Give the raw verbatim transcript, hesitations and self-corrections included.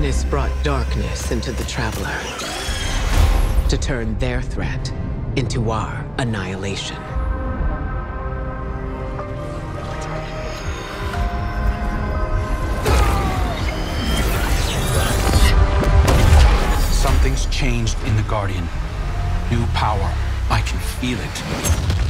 Darkness brought darkness into the Traveler to turn their threat into our annihilation. Something's changed in the Guardian. New power. I can feel it.